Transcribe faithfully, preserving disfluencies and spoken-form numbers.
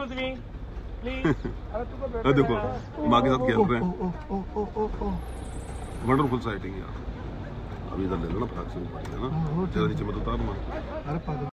excuse me, please. देखो माँ के साथ खेल रहे हैं। वंडरफुल साइटिंग यार। अभी इधर ले लो ना, फ्लैग से ऊपर है ना, नीचे मत उतारना।